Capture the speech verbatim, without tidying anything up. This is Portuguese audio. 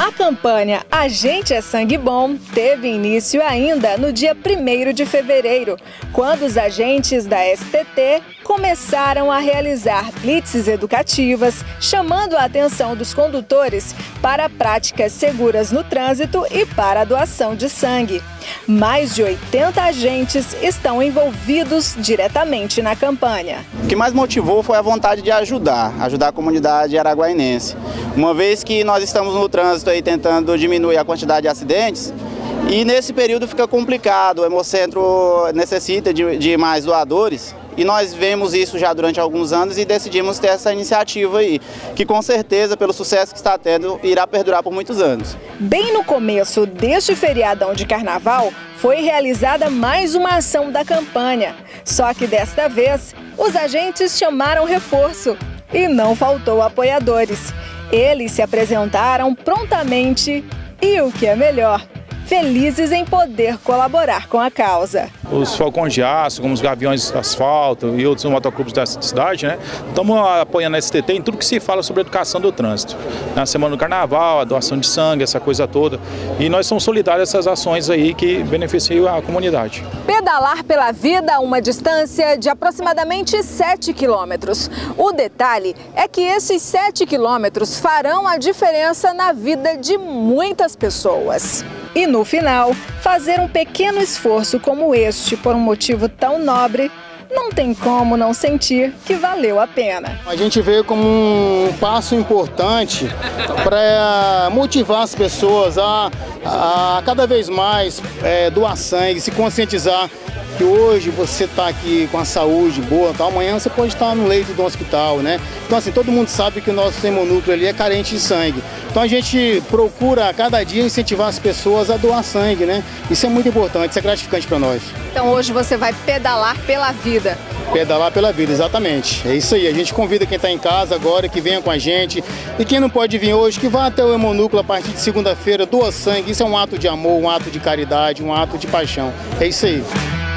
A campanha A Gente é Sangue Bom teve início ainda no dia primeiro de fevereiro, quando os agentes da S T T começaram a realizar blitzes educativas, chamando a atenção dos condutores para práticas seguras no trânsito e para a doação de sangue. Mais de oitenta agentes estão envolvidos diretamente na campanha. O que mais motivou foi a vontade de ajudar, ajudar a comunidade araguainense. Uma vez que nós estamos no trânsito aí tentando diminuir a quantidade de acidentes, e nesse período fica complicado, o Hemocentro necessita de, de mais doadores. E nós vemos isso já durante alguns anos e decidimos ter essa iniciativa aí, que com certeza, pelo sucesso que está tendo, irá perdurar por muitos anos. Bem no começo deste feriadão de carnaval, foi realizada mais uma ação da campanha. Só que desta vez, os agentes chamaram reforço e não faltou apoiadores. Eles se apresentaram prontamente e, o que é melhor, felizes em poder colaborar com a causa. Os falcões de aço, como os gaviões de asfalto e outros motoclubes da cidade, né? Estamos apoiando a S T T em tudo que se fala sobre a educação do trânsito. Na semana do carnaval, a doação de sangue, essa coisa toda. E nós somos solidários a essas ações aí que beneficiam a comunidade. Pedalar pela vida a uma distância de aproximadamente sete quilômetros. O detalhe é que esses sete quilômetros farão a diferença na vida de muitas pessoas. E no final, fazer um pequeno esforço como este por um motivo tão nobre, não tem como não sentir que valeu a pena. A gente vê como um passo importante para motivar as pessoas a, a cada vez mais é, doar sangue, se conscientizar que hoje você está aqui com a saúde boa, tá? Amanhã você pode estar no leito do hospital, né? Então assim, todo mundo sabe que o nosso hemonúcleo ali é carente de sangue. Então a gente procura a cada dia incentivar as pessoas a doar sangue, né? Isso é muito importante, isso é gratificante para nós. Então hoje você vai pedalar pela vida. Pedalar pela vida, exatamente. É isso aí, a gente convida quem está em casa agora que venha com a gente. E quem não pode vir hoje, que vá até o hemonúcleo a partir de segunda-feira, doa sangue. Isso é um ato de amor, um ato de caridade, um ato de paixão. É isso aí.